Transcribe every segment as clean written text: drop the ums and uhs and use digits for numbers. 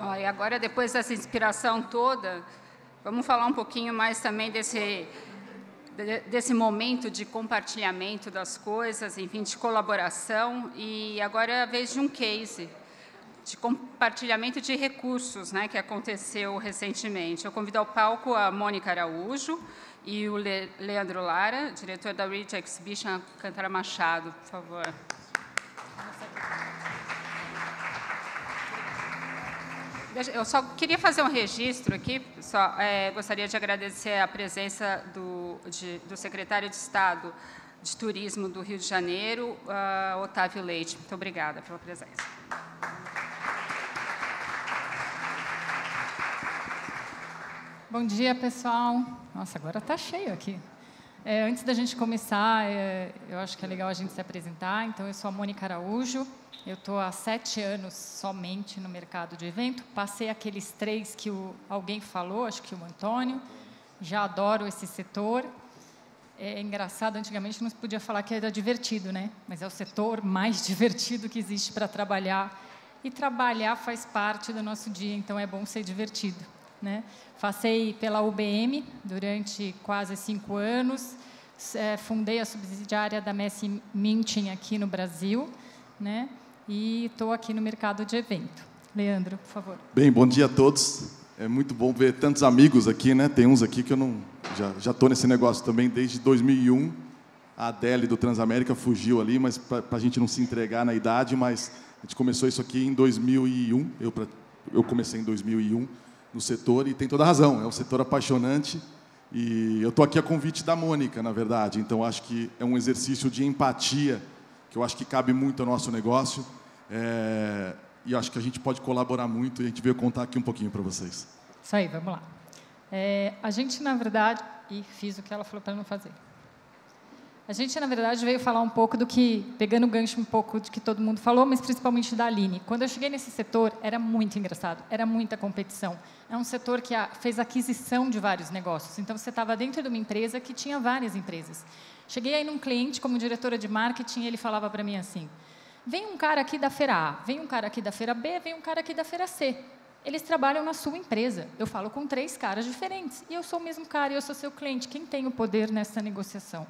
E agora, depois dessa inspiração toda, vamos falar um pouquinho mais também desse momento de compartilhamento das coisas, enfim, de colaboração. E agora é a vez de um case de compartilhamento de recursos, né, que aconteceu recentemente. Eu convido ao palco a Mônica Araújo e o Leandro Lara, diretor da Reach Exhibition, Alcântara Machado, por favor. Eu só queria fazer um registro aqui, gostaria de agradecer a presença do secretário de Estado de Turismo do Rio de Janeiro, Otávio Leite. Muito obrigada pela presença. Bom dia, pessoal. Nossa, agora está cheio aqui. Antes da gente começar, eu acho que é legal a gente se apresentar. Então, eu sou a Mônica Araújo. Eu estou há 7 anos somente no mercado de evento. Passei aqueles 3 que alguém falou, acho que o Antônio. Já adoro esse setor. É engraçado, antigamente não se podia falar que era divertido, né? Mas é o setor mais divertido que existe para trabalhar. E trabalhar faz parte do nosso dia, então é bom ser divertido, né? Passei pela UBM durante quase 5 anos. Fundei a subsidiária da Messi Minting aqui no Brasil, né? E estou aqui no mercado de evento. Leandro, por favor. Bem, bom dia a todos. É muito bom ver tantos amigos aqui, né? Tem uns aqui que eu não... Já estou nesse negócio também desde 2001. A Adele do Transamérica fugiu ali, mas para a gente não se entregar na idade, mas a gente começou isso aqui em 2001. Eu comecei em 2001 no setor e tem toda a razão. É um setor apaixonante e eu estou aqui a convite da Mônica, na verdade. Então, acho que é um exercício de empatia que eu acho que cabe muito ao nosso negócio, e acho que a gente pode colaborar muito, e a gente veio contar aqui um pouquinho para vocês. Isso aí, vamos lá. A gente, na verdade... fiz o que ela falou para não fazer. A gente, na verdade, veio falar um pouco do que... Pegando o gancho um pouco do que todo mundo falou, mas principalmente da Aline. Quando eu cheguei nesse setor, era muito engraçado, era muita competição. É um setor que fez aquisição de vários negócios. Então, você estava dentro de uma empresa que tinha várias empresas. Cheguei aí num cliente, como diretora de marketing, e ele falava para mim assim, vem um cara aqui da feira A, vem um cara aqui da feira B, vem um cara aqui da feira C. Eles trabalham na sua empresa. Eu falo com 3 caras diferentes. E eu sou o mesmo cara, e eu sou seu cliente. Quem tem o poder nessa negociação?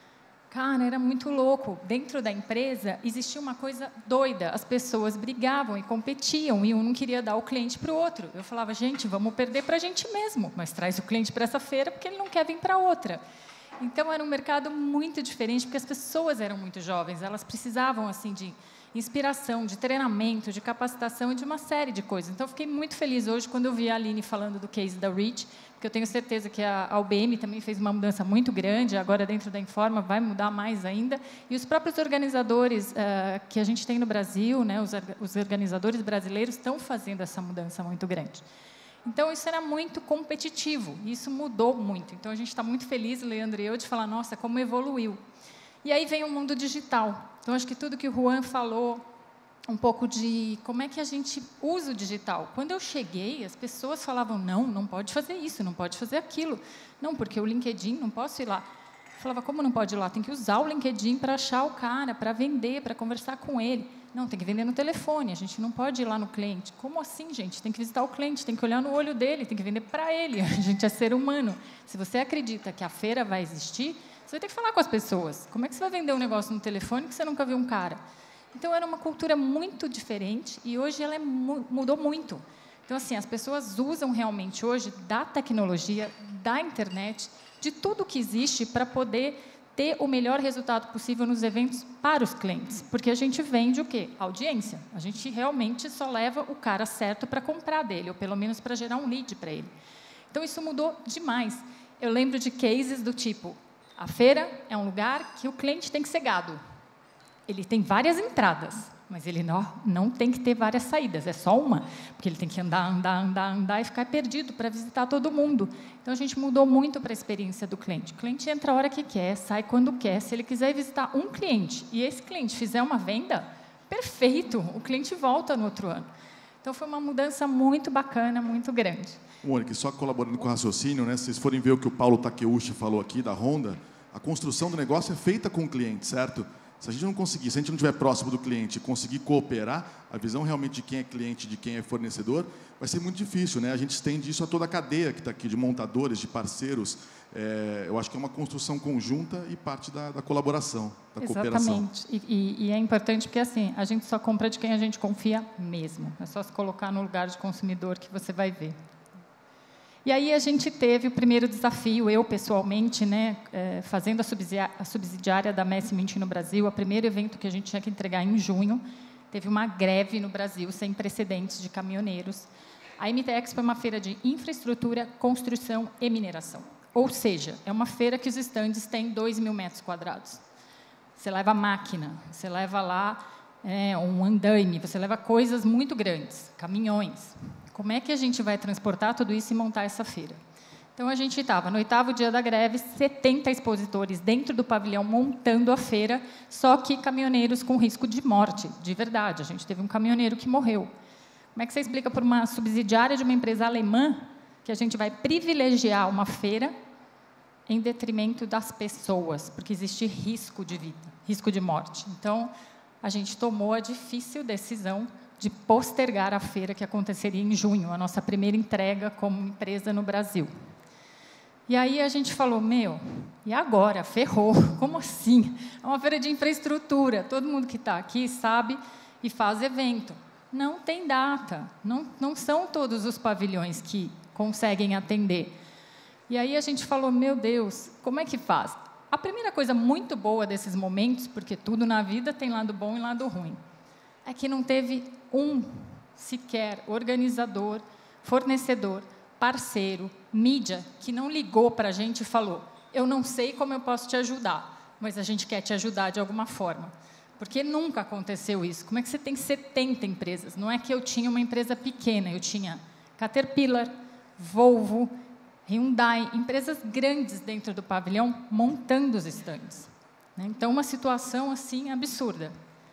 Cara, era muito louco. Dentro da empresa, existia uma coisa doida. As pessoas brigavam e competiam, e um não queria dar o cliente para o outro. Eu falava, gente, vamos perder para a gente mesmo, mas traz o cliente para essa feira porque ele não quer vir para outra. Então, era um mercado muito diferente, porque as pessoas eram muito jovens, elas precisavam assim, de inspiração, de treinamento, de capacitação e de uma série de coisas. Então, eu fiquei muito feliz hoje quando eu vi a Aline falando do case da Reach, porque eu tenho certeza que a UBM também fez uma mudança muito grande, agora dentro da Informa vai mudar mais ainda, e os próprios organizadores que a gente tem no Brasil, né, os organizadores brasileiros estão fazendo essa mudança muito grande. Então, isso era muito competitivo, e isso mudou muito. Então, a gente está muito feliz, Leandro e eu, de falar, nossa, como evoluiu. E aí vem o mundo digital. Então, acho que tudo que o Juan falou, um pouco de como é que a gente usa o digital. Quando eu cheguei, as pessoas falavam, não pode fazer isso, não pode fazer aquilo. Não, porque o LinkedIn, não posso ir lá. Eu falava, como não pode ir lá? Tem que usar o LinkedIn para achar o cara, para vender, para conversar com ele. Não, tem que vender no telefone, a gente não pode ir lá no cliente. Como assim, gente? Tem que visitar o cliente, tem que olhar no olho dele, tem que vender para ele. A gente é ser humano. Se você acredita que a feira vai existir, você vai ter que falar com as pessoas. Como é que você vai vender um negócio no telefone que você nunca viu um cara? Então, era uma cultura muito diferente e hoje ela mudou muito. Então, assim, as pessoas usam realmente hoje da tecnologia, da internet, de tudo que existe para poder ter o melhor resultado possível nos eventos para os clientes. Porque a gente vende o quê? Audiência. A gente realmente só leva o cara certo para comprar dele, ou pelo menos para gerar um lead para ele. Então, isso mudou demais. Eu lembro de cases do tipo, a feira é um lugar que o cliente tem que ser gado. Ele tem várias entradas, mas ele não tem que ter várias saídas, é só uma, porque ele tem que andar e ficar perdido para visitar todo mundo. Então, a gente mudou muito para a experiência do cliente. O cliente entra a hora que quer, sai quando quer. Se ele quiser visitar um cliente e esse cliente fizer uma venda, perfeito, o cliente volta no outro ano. Então, foi uma mudança muito bacana, muito grande. Mônica, só colaborando com o raciocínio, né? Se vocês forem ver o que o Paulo Takeuchi falou aqui da Honda, a construção do negócio é feita com o cliente, certo? Se a gente não conseguir, se a gente não estiver próximo do cliente e conseguir cooperar, a visão realmente de quem é cliente, de quem é fornecedor, vai ser muito difícil, né? A gente estende isso a toda a cadeia que está aqui, de montadores, de parceiros. Eu acho que é uma construção conjunta e parte da colaboração, da cooperação. Exatamente. E é importante porque, assim, a gente só compra de quem a gente confia mesmo. É só se colocar no lugar de consumidor que você vai ver. E aí a gente teve o primeiro desafio, eu pessoalmente, né, fazendo a subsidiária da Messi Minty no Brasil, o primeiro evento que a gente tinha que entregar em junho, teve uma greve no Brasil sem precedentes de caminhoneiros. A MT Expo é uma feira de infraestrutura, construção e mineração. Ou seja, é uma feira que os estandes têm 2.000 metros quadrados. Você leva máquina, você leva lá um andaime, você leva coisas muito grandes, caminhões. Como é que a gente vai transportar tudo isso e montar essa feira? Então, a gente estava, no 8º dia da greve, 70 expositores dentro do pavilhão montando a feira, só que caminhoneiros com risco de morte, de verdade. A gente teve um caminhoneiro que morreu. Como é que você explica para uma subsidiária de uma empresa alemã que a gente vai privilegiar uma feira em detrimento das pessoas, porque existe risco de vida, risco de morte? Então, a gente tomou a difícil decisão de postergar a feira que aconteceria em junho, a nossa primeira entrega como empresa no Brasil. E aí a gente falou, e agora? Ferrou. Como assim? É uma feira de infraestrutura, todo mundo que está aqui sabe e faz evento. Não tem data, não são todos os pavilhões que conseguem atender. E aí a gente falou, meu Deus, como é que faz? A primeira coisa muito boa desses momentos, porque tudo na vida tem lado bom e lado ruim, é que não teve sequer organizador, fornecedor, parceiro, mídia, que não ligou para a gente e falou, eu não sei como eu posso te ajudar, mas a gente quer te ajudar de alguma forma. Porque nunca aconteceu isso. Como é que você tem 70 empresas? Não é que eu tinha uma empresa pequena, eu tinha Caterpillar, Volvo, Hyundai, empresas grandes dentro do pavilhão, montando os estandes. Então, uma situação assim absurda.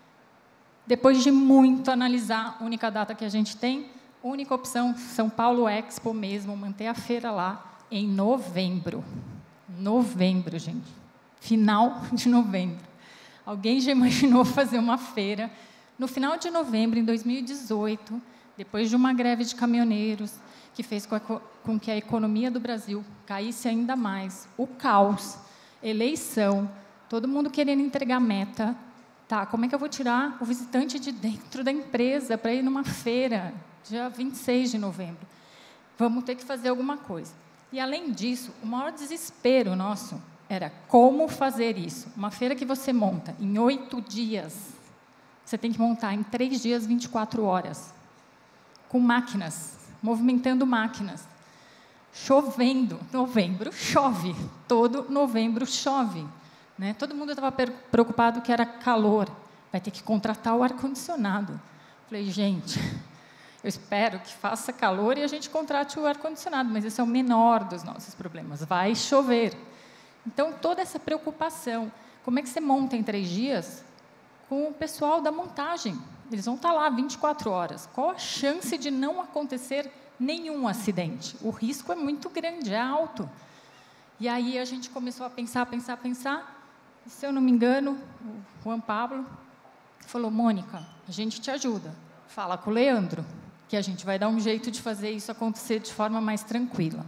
Depois de muito analisar, a única data que a gente tem, única opção, São Paulo Expo mesmo, manter a feira lá em novembro. Novembro, gente. Final de novembro. Alguém já imaginou fazer uma feira no final de novembro, em 2018, depois de uma greve de caminhoneiros, que fez com que a economia do Brasil caísse ainda mais, o caos, eleição, todo mundo querendo entregar meta. Tá, como é que eu vou tirar o visitante de dentro da empresa para ir numa feira, dia 26 de novembro? Vamos ter que fazer alguma coisa. E, além disso, o maior desespero nosso era como fazer isso. Uma feira que você monta em 8 dias, você tem que montar em 3 dias, 24 horas, com máquinas, movimentando máquinas. Chovendo, novembro chove, todo novembro chove. Né? Todo mundo estava preocupado que era calor, vai ter que contratar o ar-condicionado. Falei, gente, eu espero que faça calor e a gente contrate o ar-condicionado, mas esse é o menor dos nossos problemas, vai chover. Então, toda essa preocupação, como é que você monta em 3 dias com o pessoal da montagem? Eles vão estar lá 24 horas. Qual a chance de não acontecer nenhum acidente? O risco é muito grande, é alto. E aí a gente começou a pensar, e, se eu não me engano, o Juan Pablo falou, Mônica, a gente te ajuda, fala com o Leandro, que a gente vai dar um jeito de fazer isso acontecer de forma mais tranquila.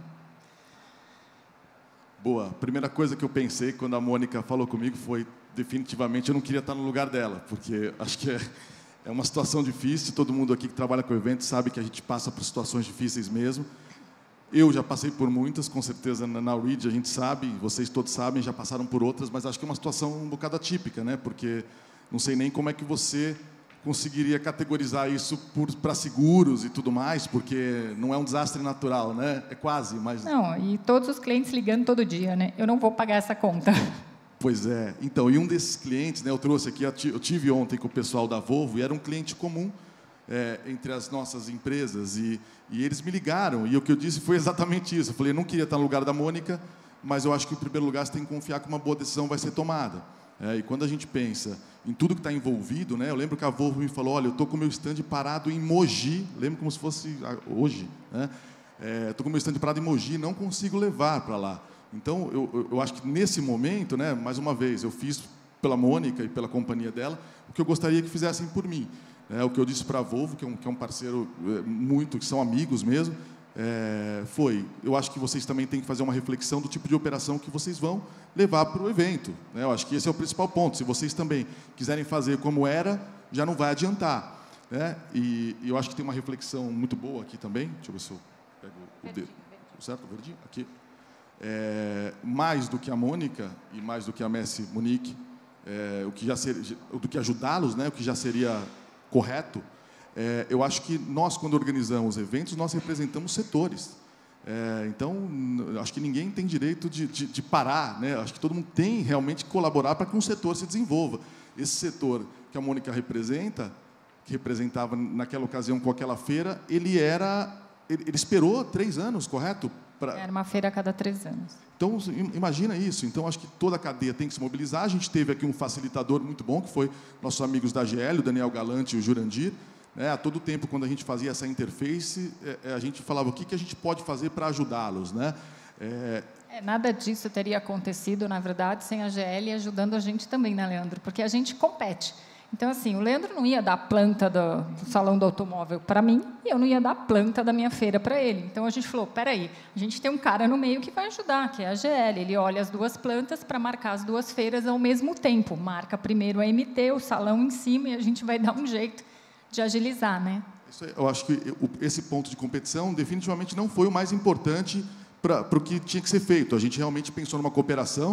Boa. A primeira coisa que eu pensei quando a Mônica falou comigo foi, definitivamente, eu não queria estar no lugar dela, porque acho que é uma situação difícil, todo mundo aqui que trabalha com eventos sabe que a gente passa por situações difíceis mesmo. Eu já passei por muitas, com certeza, na RID, a gente sabe, vocês todos sabem, já passaram por outras, mas acho que é uma situação um bocado atípica, né? Porque não sei nem como é que você conseguiria categorizar isso para seguros e tudo mais, porque não é um desastre natural, né? É quase, mas... Não, e todos os clientes ligando todo dia, né? Eu não vou pagar essa conta. Pois é. Então, e um desses clientes, né, eu trouxe aqui, eu tive ontem com o pessoal da Volvo, e era um cliente comum entre as nossas empresas, e eles me ligaram, e o que eu disse foi exatamente isso. Eu falei, eu não queria estar no lugar da Mônica, mas eu acho que, em primeiro lugar, você tem que confiar que uma boa decisão vai ser tomada. E quando a gente pensa em tudo que está envolvido, né, eu lembro que a Volvo me falou, olha, eu estou com o meu stand parado em Mogi, lembro como se fosse hoje, né? Estou com o meu stand parado em Mogi, não consigo levar para lá. Então, eu acho que nesse momento, né, mais uma vez, eu fiz pela Mônica e pela companhia dela, o que eu gostaria que fizessem por mim. O que eu disse para a Volvo, que é um parceiro que são amigos mesmo, eu acho que vocês também têm que fazer uma reflexão do tipo de operação que vocês vão levar para o evento. Eu acho que esse é o principal ponto. Se vocês também quiserem fazer como era, já não vai adiantar. E eu acho que tem uma reflexão muito boa aqui também. Deixa eu ver se eu pego o dedo. Certo? O verdinho? Aqui. Mais do que a Mônica e mais do que a Messi Munique, do que ajudá-los, o que já seria correto, eu acho que nós, quando organizamos eventos, nós representamos setores. Então, acho que ninguém tem direito de parar. Acho que todo mundo tem realmente que colaborar para que um setor se desenvolva. Esse setor que a Mônica representa, que representava naquela ocasião com aquela feira, ele esperou 3 anos, correto? Era uma feira a cada 3 anos. Então, imagina isso. Então, acho que toda a cadeia tem que se mobilizar. A gente teve aqui um facilitador muito bom, que foi nossos amigos da GL, o Daniel Galante e o Jurandir. A todo tempo, quando a gente fazia essa interface, a gente falava o que a gente pode fazer para ajudá-los. Nada disso teria acontecido, na verdade, sem a GL ajudando a gente também, né, Leandro? Porque a gente compete. Então, assim, o Leandro não ia dar a planta do salão do automóvel para mim e eu não ia dar a planta da minha feira para ele. Então, a gente falou, peraí, a gente tem um cara no meio que vai ajudar, que é a GL. Ele olha as 2 plantas para marcar as 2 feiras ao mesmo tempo. Marca primeiro a MT, o salão em cima, e a gente vai dar um jeito de agilizar, né? Eu acho que esse ponto de competição definitivamente não foi o mais importante para o que tinha que ser feito. A gente realmente pensou numa cooperação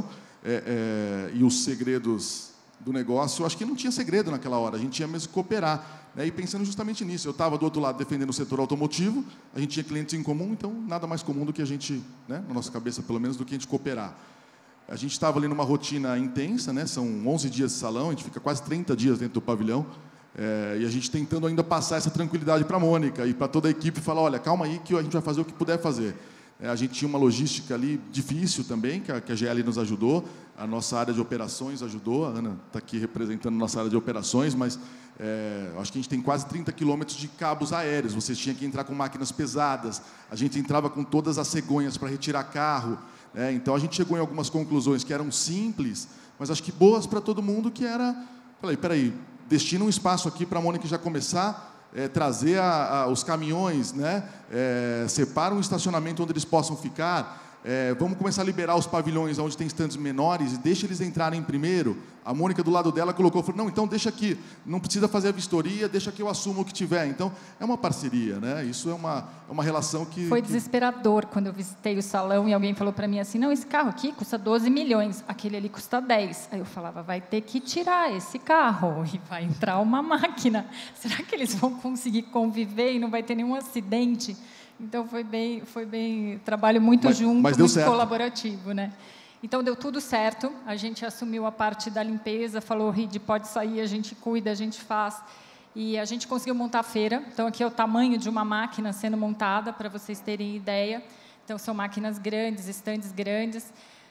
e os segredos do negócio, eu acho que não tinha segredo naquela hora, a gente tinha mesmo que cooperar. E pensando justamente nisso, eu estava do outro lado defendendo o setor automotivo, a gente tinha clientes em comum, então nada mais comum do que a gente, na nossa cabeça pelo menos, do que a gente cooperar. A gente estava ali numa rotina intensa, são 11 dias de salão, a gente fica quase 30 dias dentro do pavilhão, e a gente tentando ainda passar essa tranquilidade para a Mônica e para toda a equipe, falar, olha, calma aí que a gente vai fazer o que puder fazer. A gente tinha uma logística ali difícil também, que a GL nos ajudou, a nossa área de operações ajudou, a Ana está aqui representando a nossa área de operações, mas acho que a gente tem quase 30 quilômetros de cabos aéreos, vocês tinham que entrar com máquinas pesadas, a gente entrava com todas as cegonhas para retirar carro, então a gente chegou em algumas conclusões que eram simples, mas acho que boas para todo mundo, que era, falei, peraí, destina um espaço aqui para a Mônica já começar, trazer os caminhões, separa um estacionamento onde eles possam ficar, vamos começar a liberar os pavilhões onde tem estandes menores e deixa eles entrarem primeiro. A Mônica, do lado dela, falou, não, então deixa aqui, não precisa fazer a vistoria, deixa que eu assumo o que tiver. Então, é uma parceria, isso é uma relação que... Foi desesperador quando eu visitei o salão e alguém falou para mim assim, não, esse carro aqui custa 12 milhões, aquele ali custa 10. Aí eu falava, vai ter que tirar esse carro e vai entrar uma máquina. Será que eles vão conseguir conviver e não vai ter nenhum acidente? Então, foi bem trabalho muito junto, muito colaborativo, Então, deu tudo certo, a gente assumiu a parte da limpeza, falou, Ride, pode sair, a gente cuida, a gente faz. E a gente conseguiu montar a feira. Então, aqui é o tamanho de uma máquina sendo montada, para vocês terem ideia. Então, são máquinas grandes, estandes grandes.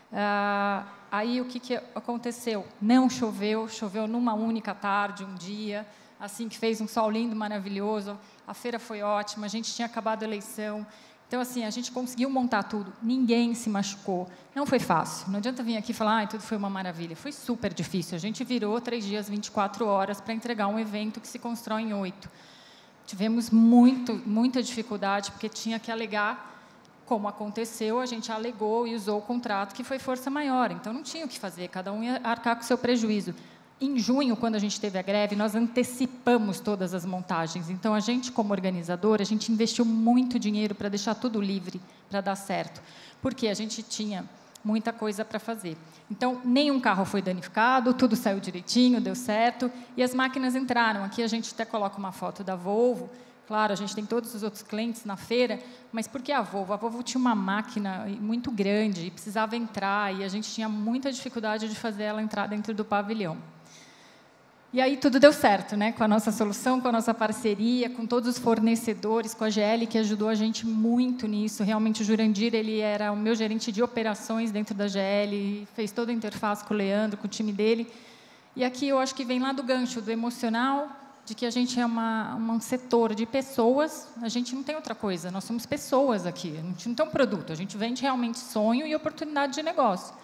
Aí, o que aconteceu? Não choveu, choveu numa única tarde, um dia, assim que fez um sol lindo, maravilhoso. A feira foi ótima, a gente tinha acabado a eleição. Então, assim, a gente conseguiu montar tudo. Ninguém se machucou. Não foi fácil. Não adianta vir aqui e falar, tudo foi uma maravilha. Foi super difícil. A gente virou 3 dias, 24 horas para entregar um evento que se constrói em 8. Tivemos muita dificuldade, porque tinha que alegar como aconteceu, a gente alegou e usou o contrato, que foi força maior. Então, não tinha o que fazer, cada um ia arcar com o seu prejuízo. Em junho, quando a gente teve a greve, nós antecipamos todas as montagens. Então, a gente, como organizador, a gente investiu muito dinheiro para deixar tudo livre, para dar certo. Porque a gente tinha muita coisa para fazer. Então, nenhum carro foi danificado, tudo saiu direitinho, deu certo. E as máquinas entraram. Aqui a gente até coloca uma foto da Volvo. Claro, a gente tem todos os outros clientes na feira, mas por que a Volvo? A Volvo tinha uma máquina muito grande e precisava entrar, e a gente tinha muita dificuldade de fazer ela entrar dentro do pavilhão. E aí tudo deu certo, com a nossa solução, com a nossa parceria, com todos os fornecedores, com a GL, que ajudou a gente muito nisso. Realmente, o Jurandir, ele era o meu gerente de operações dentro da GL, fez toda a interface com o Leandro, com o time dele. E aqui eu acho que vem lá do gancho, do emocional, de que a gente é um setor de pessoas, a gente não tem outra coisa, nós somos pessoas aqui, a gente não tem um produto, a gente vende realmente sonho e oportunidade de negócio.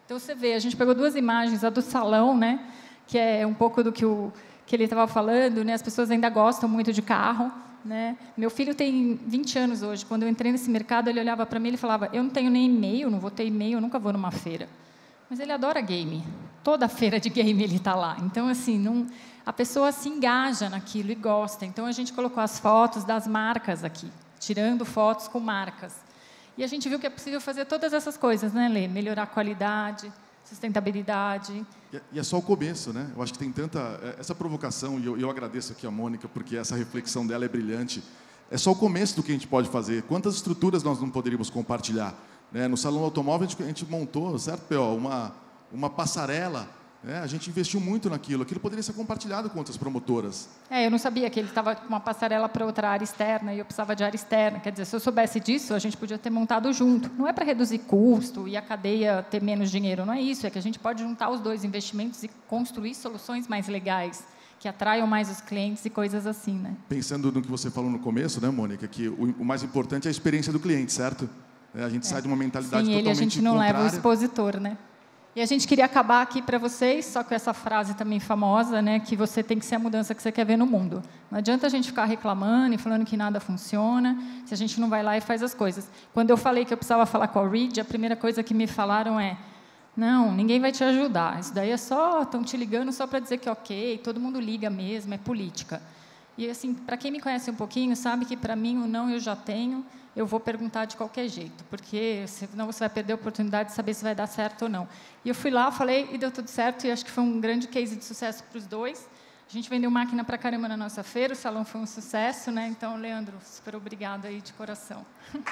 Então, você vê, a gente pegou 2 imagens, a do salão, né, que é um pouco do que ele estava falando, né, as pessoas ainda gostam muito de carro. Né? Meu filho tem 20 anos hoje. Quando eu entrei nesse mercado, ele olhava para mim e falava, eu não tenho nem e-mail, não vou ter e-mail, eu nunca vou numa feira. Mas ele adora game. Toda feira de game ele está lá. Então, assim, a pessoa se engaja naquilo e gosta. Então, a gente colocou as fotos das marcas aqui, tirando fotos com marcas. E a gente viu que é possível fazer todas essas coisas, né, Lê? Melhorar a qualidade, sustentabilidade. E é só o começo, né? Eu acho que tem tanta... Essa provocação, e eu agradeço aqui a Mônica, porque essa reflexão dela é brilhante. É só o começo do que a gente pode fazer. Quantas estruturas nós não poderíamos compartilhar? Né? No Salão do Automóvel, a gente montou, certo, P.O., uma passarela. Né? A gente investiu muito naquilo. Aquilo poderia ser compartilhado com outras promotoras. Eu não sabia que ele estava com uma passarela para outra área externa e eu precisava de área externa. Quer dizer, se eu soubesse disso, a gente podia ter montado junto. Não é para reduzir custo e a cadeia ter menos dinheiro, não é isso. É que a gente pode juntar os 2 investimentos e construir soluções mais legais, que atraiam mais os clientes e coisas assim. Né? Pensando no que você falou no começo, né, Mônica, que o mais importante é a experiência do cliente, certo? A gente sai de uma mentalidade Sim, totalmente a gente não contrária. leva o expositor, né? E a gente queria acabar aqui para vocês, só com essa frase também famosa, né, que você tem que ser a mudança que você quer ver no mundo. Não adianta a gente ficar reclamando e falando que nada funciona, se a gente não vai lá e faz as coisas. Quando eu falei que eu precisava falar com a Reed, a primeira coisa que me falaram é, não, ninguém vai te ajudar, isso daí estão te ligando só para dizer que ok, todo mundo liga mesmo, é política. E, assim, para quem me conhece um pouquinho, sabe que, para mim, o não eu já tenho, eu vou perguntar de qualquer jeito, porque senão você vai perder a oportunidade de saber se vai dar certo ou não. E eu fui lá, falei, e deu tudo certo, e acho que foi um grande case de sucesso para os 2. A gente vendeu máquina para caramba na nossa feira, o salão foi um sucesso, né? Então, Leandro, super obrigada aí de coração.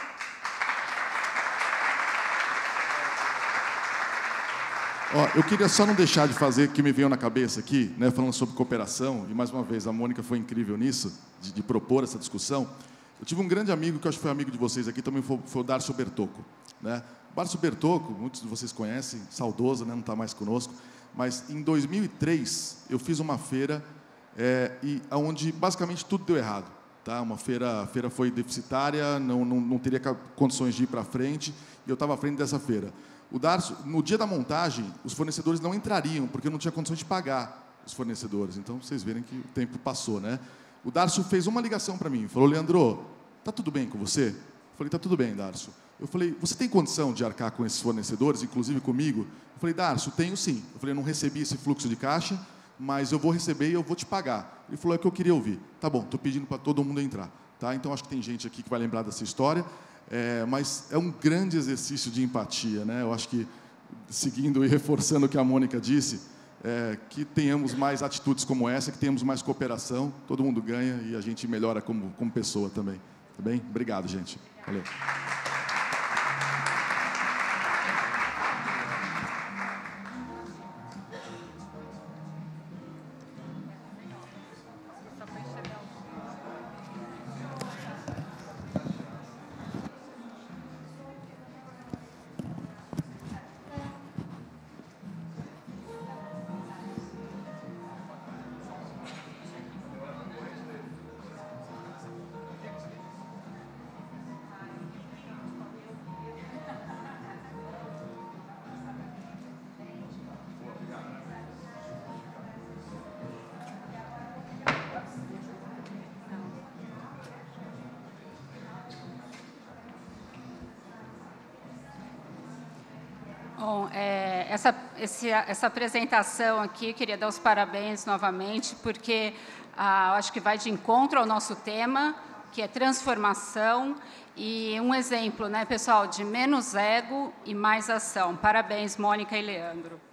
Eu queria só não deixar de fazer o que me veio na cabeça aqui, né, falando sobre cooperação, e mais uma vez a Mônica foi incrível nisso, de propor essa discussão. Eu tive um grande amigo, que eu acho que foi amigo de vocês aqui, também foi o Darcio Bertocco. Né? O Darcio Bertocco, muitos de vocês conhecem, saudoso, né, não está mais conosco, mas em 2003 eu fiz uma feira onde basicamente tudo deu errado. Tá? A feira foi deficitária, não teria condições de ir para frente, e eu estava à frente dessa feira. O Darcio, no dia da montagem, os fornecedores não entrariam, porque eu não tinha condições de pagar os fornecedores. Então, vocês verem que o tempo passou, né? O Darcio fez uma ligação para mim, falou, Leandro, tá tudo bem com você? Eu falei, tá tudo bem, Darcio. Eu falei, você tem condição de arcar com esses fornecedores, inclusive comigo? Eu falei, Darcio, tenho sim. Eu falei, eu não recebi esse fluxo de caixa, mas eu vou receber e eu vou te pagar. Ele falou, é o que eu queria ouvir. Tá bom, estou pedindo para todo mundo entrar. Tá? Então, acho que tem gente aqui que vai lembrar dessa história. Mas é um grande exercício de empatia, né? Eu acho que, seguindo e reforçando o que a Mônica disse, que tenhamos mais atitudes como essa, que tenhamos mais cooperação, todo mundo ganha e a gente melhora como pessoa também. Tá bem? Obrigado, gente. Valeu. Bom, essa apresentação aqui, queria dar os parabéns novamente, porque acho que vai de encontro ao nosso tema, que é transformação, e um exemplo, né, pessoal, de menos ego e mais ação. Parabéns, Mônica e Leandro.